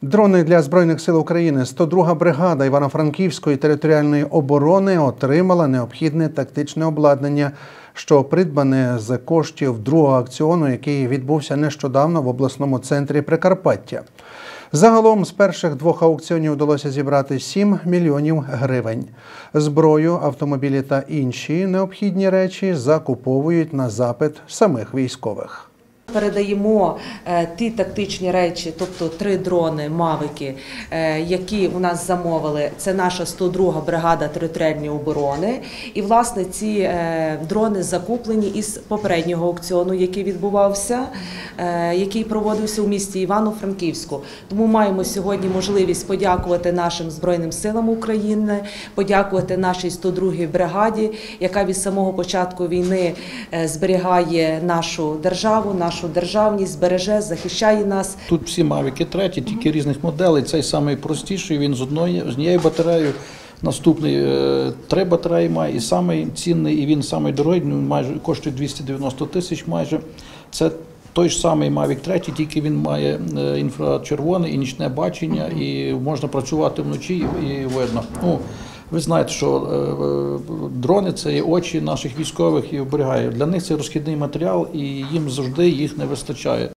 Дрони для Збройних сил України. 102-га бригада Івано-Франківської територіальної оборони отримала необхідне тактичне обладнання, що придбане з коштів другого аукціону, який відбувся нещодавно в обласному центрі Прикарпаття. Загалом з перших двох аукціонів вдалося зібрати 7 мільйонів гривень. Зброю, автомобілі та інші необхідні речі закуповують на запит самих військових. Передаємо ті тактичні речі, тобто 3 дрони, мавики, які у нас замовили. Це наша 102-га бригада територіальної оборони. І, власне, ці дрони закуплені із попереднього аукціону, який відбувався, який проводився у місті Івано-Франківську. Тому маємо сьогодні можливість подякувати нашим Збройним силам України, подякувати нашій 102-й бригаді, яка від самого початку війни зберігає нашу державу, нашу державність, береже, захищає нас. Тут всі мавіки треті, тільки різних моделей. Цей найпростіший, він з однією батареєю. Наступний 3 батареї має, і самий цінний, і він самий дорогий, майже коштує 290 тисяч майже. Це той ж самий Mavic 3, тільки він має інфрачервоне і нічне бачення, і можна працювати вночі, і видно. Ви знаєте, що дрони – це є очі наших військових і оберігають. Для них це розхідний матеріал, і їм завжди їх не вистачає.